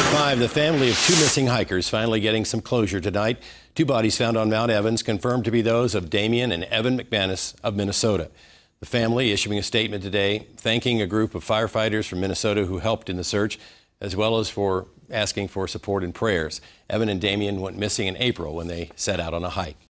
5, the family of 2 missing hikers finally getting some closure tonight. 2 bodies found on Mount Evans confirmed to be those of Damian and Evan McManus of Minnesota. The family issuing a statement today thanking a group of firefighters from Minnesota who helped in the search, as well as for asking for support and prayers. Evan and Damian went missing in April when they set out on a hike.